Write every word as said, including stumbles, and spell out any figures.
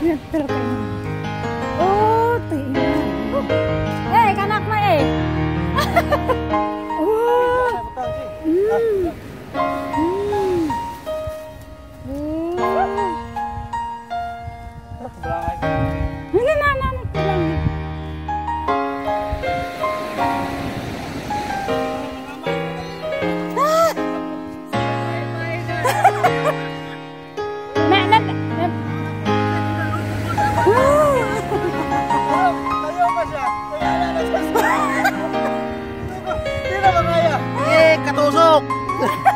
Pero kayo. Oh, tingnan. Eh, kanak na eh. Oh. Mm. Mm. Hindi na, nanak ko lang. Katusok!